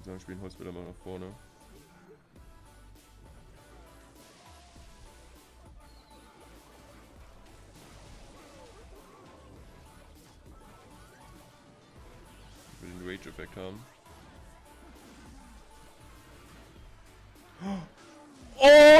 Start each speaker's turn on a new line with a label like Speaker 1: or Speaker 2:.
Speaker 1: sagen, spielen Holzbilder mal nach vorne. Ich will den Rage-Effekt haben. Oh!